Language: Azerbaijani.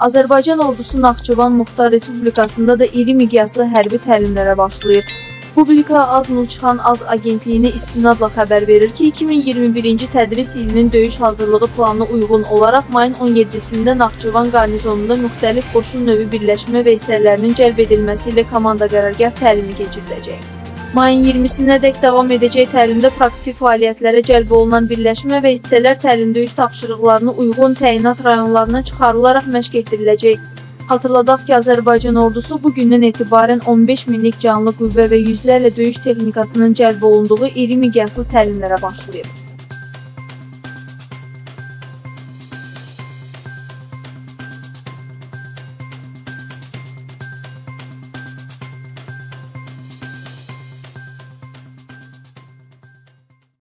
Azərbaycan ordusu Naxçıvan Muxtar Respublikasında da iri miqyaslı hərbi təlimlərə başlayır. Publika Az-Nuçxan Az agentliyinə istinadla xəbər verir ki, 2021-ci tədris ilinin döyüş hazırlığı planına uyğun olaraq mayın 17-sində Naxçıvan qarnizonunda müxtəlif qoşun növü birləşmə və hissələrinin cəlb edilməsi ilə komanda qərargah təlimi keçiriləcək. Mayın 20-sinədək davam edəcək təlimdə praktik fəaliyyətlərə cəlb olunan birləşmə və hissələr təlim-döyüş tapşırıqlarına uyğun təyinat rayonlarına çıxarılaraq məşq etdiriləcək. Xatırladaq ki, Azərbaycan ordusu bu gündən etibarən 15 minlik canlı qüvvə və yüzlərlə döyüş texnikasının cəlb olunduğu iri miqyaslı təlimlərə başlayıb.